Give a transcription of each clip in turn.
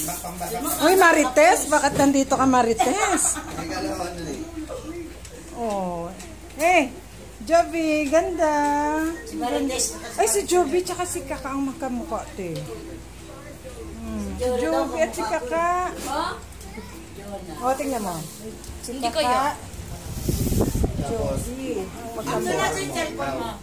Uy, Marites, bakit nandito ka, Marites? Oh. Hey, Joby, ganda. Ay, si Joby tsaka si Kaka ang magkamukha, te. Si Joby at si Kaka. O, tingnan mo. Si Kaka. Joby. Magkamukha.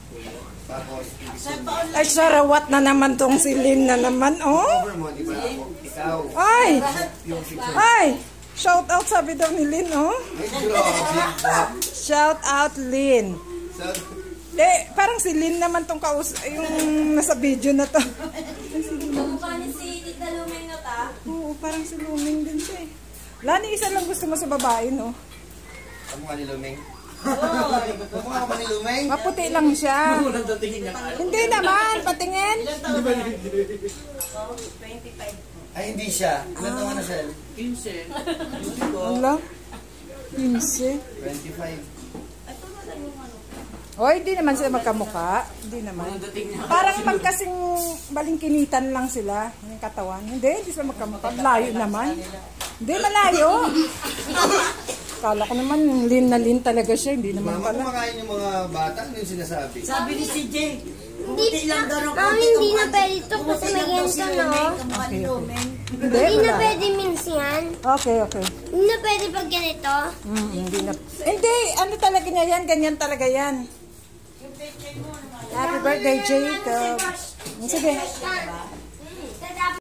Ay, sarawat na naman tong si Lynn na naman, oh. Ay! Ay! Shout out sabi daw ni Lynn, oh. Shout out, Lynn. Parang si Lynn naman tong yung nasa video na to. Kamukha ni si Tita Lumeng na ta? Oo, parang si Lumeng din siya eh. Lani, isa lang gusto mo sa babae, no? Kamukha ni Lumeng? Kamukha ka ni Lumeng? Maputi lang siya. Hindi naman, patingin. 25. Ay, hindi siya. Ilan naman na siya? 15. Wala. 15. 25. O, hindi naman sila magkamukha. Hindi naman. Parang magkasing balingkinitan lang sila. Yung katawan. Hindi sila magkamukha. Layo naman. Hindi, malayo. Kala ko naman, Lynn na Lynn talaga siya. Hindi naman Mama, pala. kumakain yung mga bata. Ano yung sinasabi? Sabi ni CJ, Hindi na pwede ito kasi may ganito, no? Hindi na pwede minsan. Okay. Hindi na pwede pag ganito. Hindi na. Hindi, ano talaga niya yan? Ganyan talaga yan. Happy birthday, Jacob. Sige.